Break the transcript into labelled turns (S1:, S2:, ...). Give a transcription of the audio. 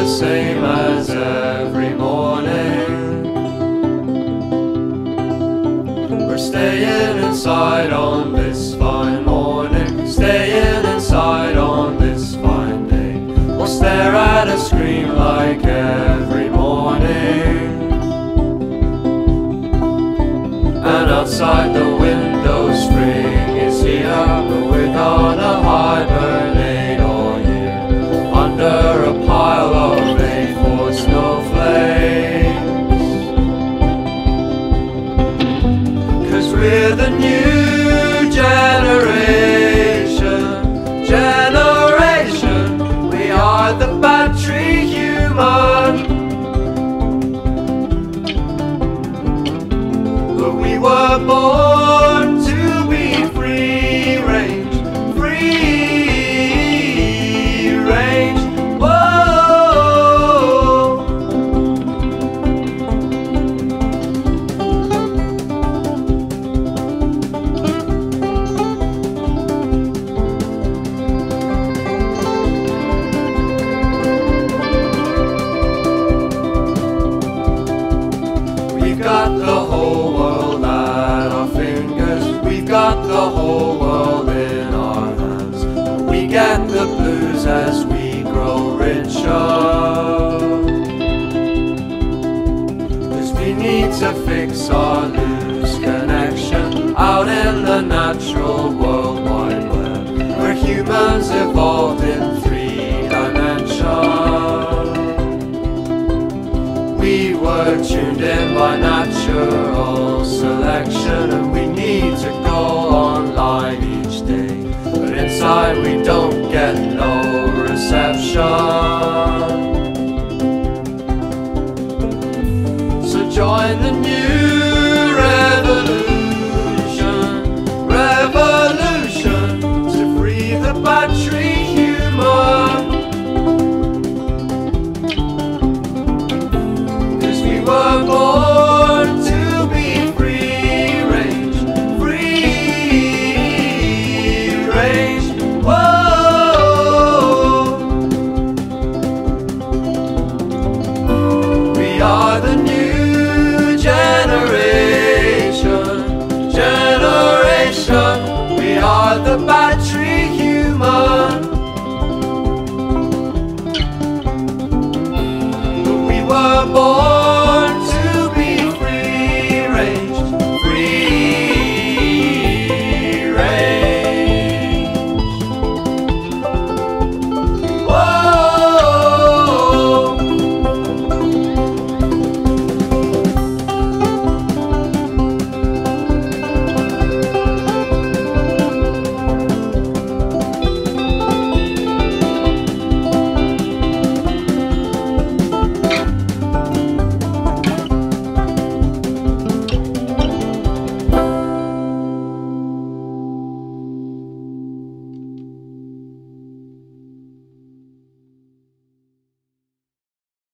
S1: the same as every morning. We're staying inside on this fine morning, staying inside on this fine day. We'll stare at a screen like every morning. And outside the window spring is here, but we're gonna hibernate all year under a pile of A4 snowflakes. 'Cause we're the new generation, we are the battery human. We were born to be free range, free range. Whoa. We've got the whole world at our fingers, we've got the whole world in our hands. We get the blues as we grow richer, 'cause we need to fix our loose connection out in the natural world wide web, where humans evolved in 3 dimensions. We were tuned in by natural selection, and we need to go online each day, but inside we don't get no reception.